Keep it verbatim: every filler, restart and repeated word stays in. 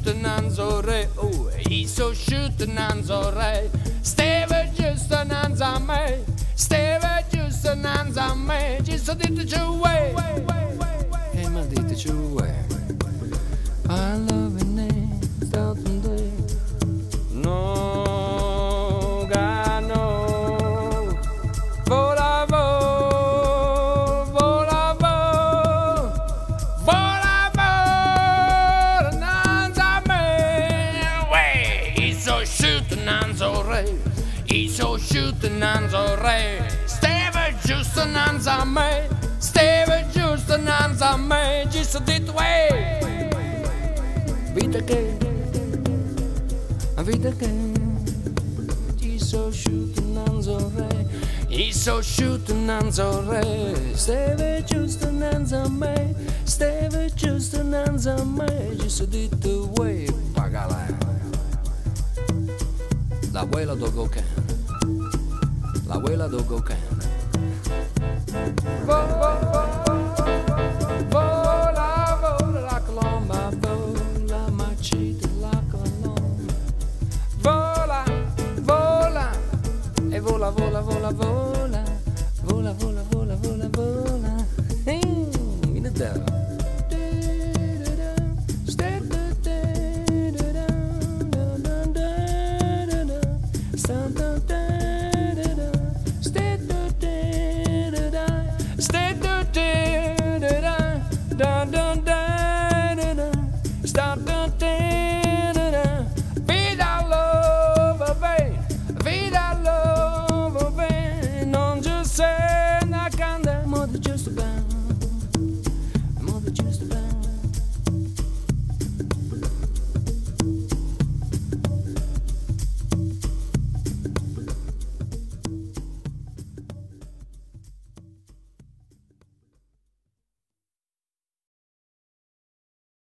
shooting anzore, oh, he's so shooting anzore. Steve just an anzame, Steve just an anzame, just a did the way. Hey, ma dite ci way. I love your name, start day. No, God, no. Volavo, volavo, volavo, nanzame. Way, he's so shooting anzore, he's so shooting anzore. Steve just an anzame, Steve just an anzame, just a did way. Vita che, vita che, he's so shooting anzore, he's so shooting anzore. Steve just an anzame, Steve just an anzame, just a did the way. Pagala, la abuela do Gokan, la abuela do Gokan. Vola, vola la colomba, vola marcita la colomba. Vola, vola, e vola, vola, vola, vola.